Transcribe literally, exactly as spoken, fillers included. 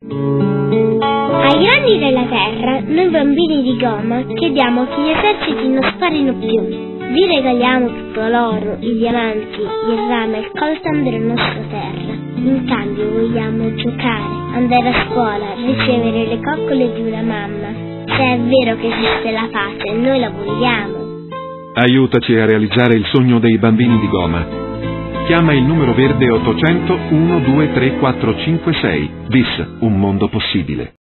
Ai grandi della terra, noi bambini di gomma, chiediamo che gli eserciti non sparino più. Vi regaliamo tutto l'oro, i diamanti, il rame e il coltan della nostra terra. In cambio vogliamo giocare, andare a scuola, ricevere le coccole di una mamma. Se è vero che esiste la pace, noi la vogliamo. Aiutaci a realizzare il sogno dei bambini di Goma. Chiama il numero verde ottocento uno due tre quattro cinque sei. Bis, un mondo possibile.